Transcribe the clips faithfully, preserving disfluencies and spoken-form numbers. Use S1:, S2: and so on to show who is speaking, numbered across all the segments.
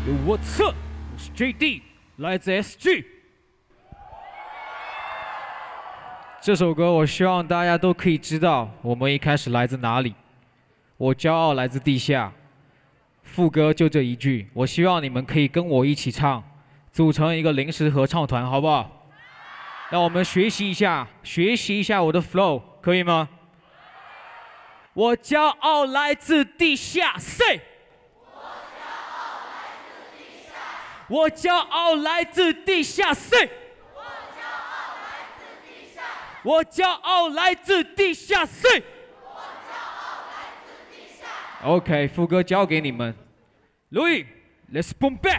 S1: 我测，我是 J D， 来自 S G。这首歌我希望大家都可以知道，我们一开始来自哪里。我骄傲来自地下。副歌就这一句，我希望你们可以跟我一起唱，组成一个临时合唱团，好不好？让我们学习一下，学习一下我的 flow， 可以吗？我骄傲来自地下 ，say。我骄傲来自地下 ，say。我骄傲来自地下 ，say。OK， 副歌交给你们。Louis， let's boom back。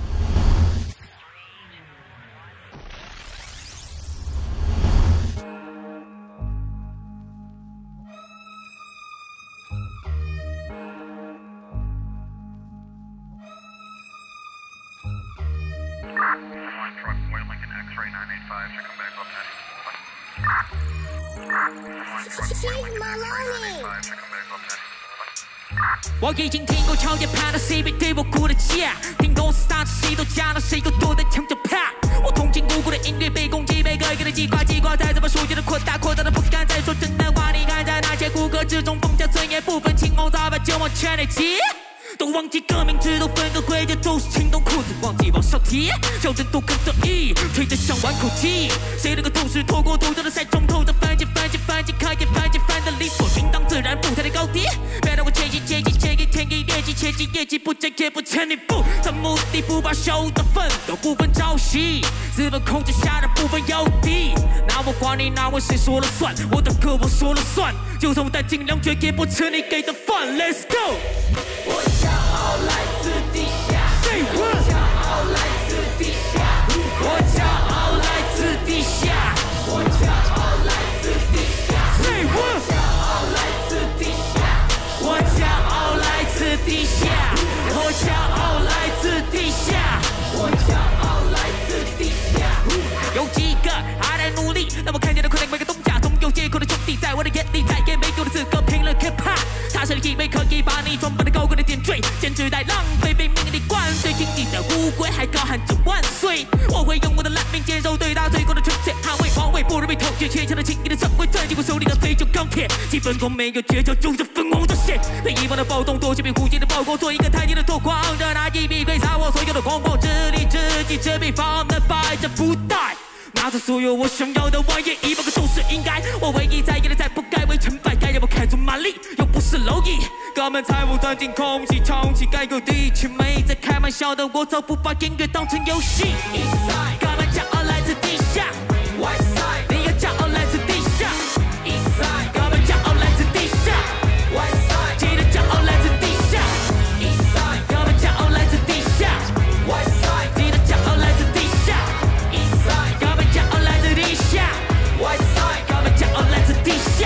S2: 我已经听过超越派的 C B 对我哭的架，听公司上次谁都讲了，谁又躲得抢着怕。我痛经无辜的音乐被攻击，每个一个的计划，计划再怎么数据的扩大，扩大的不敢再说真的话。你看在那些骨骼之中，放下尊严，不分青红皂白就往前累积。都忘记革命制度分个会，这都是情动裤子，忘记往上提，小人都跟着意，吹得像玩口技。谁能够同时透过独特的赛中透着反击，反击，反击，可以反击，反的理所应当，自然舞台的高低。别让我前进，前进，前进，前进，业绩，前进，业绩，不争也不前一步，在目的不罢休的奋斗，不分朝夕，资本控制下的部分有敌。那我管你那位谁说了算，我的歌我说了算，就算我带尽量，绝也不吃你给的饭。Let's go。我骄傲来自地下，我骄傲来自地下，我骄傲来自地下，我骄傲来自地下，我骄傲来自地下，我骄傲来自地下，我骄傲来自地下，我骄傲来自地下。有几个还在努力，让我看见了困难每个东家，总有借口的兄弟，在我的眼里再也没有的资格评论 hiphop。他是以为可以把你装扮的高贵的点缀，简直在浪费，被命令灌醉，经济的乌龟还高喊着万岁。我会用我的烂命接受对他最后的纯粹，捍卫皇位，不容被统治，切下了轻易的社会，攥紧我手里的飞就钢铁，基本功没有诀窍，就是粉红的血。被遗忘的暴动，多些被忽视的曝光，做一个太低的拓荒者，拿一笔挥洒我所有的狂妄，自立自己，这笔方能摆着不带。拿着所有我想要的玩意，一百个都是应该。我唯一在意的，再不该为成败，该让我开足马力，又不是蝼蚁。哥们财务钻进空气，充气该有地气，没在开玩笑的，我早不把音乐当成游戏。哥们骄傲来自地下，你也骄傲来自地下。哥们骄傲来自地下，记得骄傲来自地下。哥们骄傲来自地下，记得骄傲来自地下。哥们骄傲来自地下，哥们骄傲来自地下。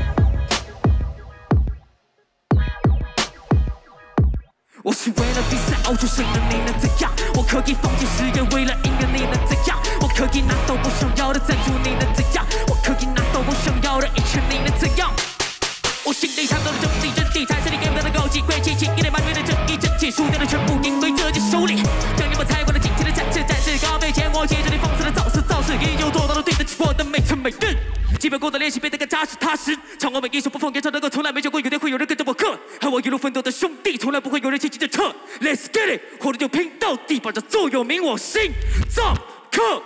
S2: 我是为了比赛熬出生的，你能怎样？我可以放弃事业，为了音乐，你能怎样？我可以拿到我想要的赞助，你能怎样？我可以拿到我想要的一切，你能怎样？我心里唱到的真理，真理才是你给我的高级贵气，轻易的满面的正义，正气输掉的全部因为自己手里。将你们踩过的尽情的展示，展示高飞前我接着你放肆的造势，造势依旧做到了对得起我的每寸每日。基本功的练习变得更扎实踏实，唱我每一首不放演唱的歌，从来没想过有天会有人跟着我喝。和我一路奋斗的兄弟，从来不会有人轻易的撤。Let's get it， 活着就拼到底，把这座右铭我心脏刻。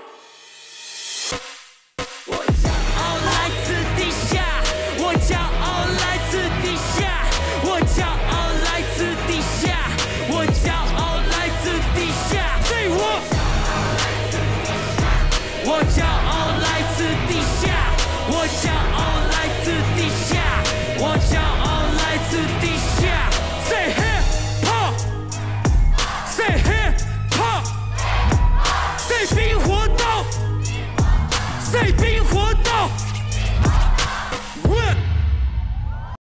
S2: 我骄傲来自地下，我骄傲来自地下，我骄傲来自地下，我骄傲来自地下。对我，我骄傲来自地下，我骄傲来自地下，我骄傲来自地下。Say hey。